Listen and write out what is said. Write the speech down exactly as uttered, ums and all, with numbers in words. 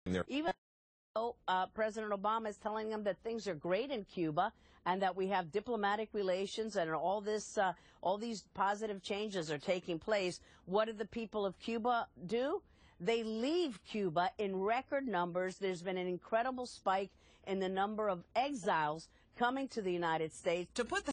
Even though uh, President Obama is telling them that things are great in Cuba and that we have diplomatic relations and all this, uh, all these positive changes are taking place, what do the people of Cuba do? They leave Cuba in record numbers. There's been an incredible spike in the number of exiles coming to the United States. To put the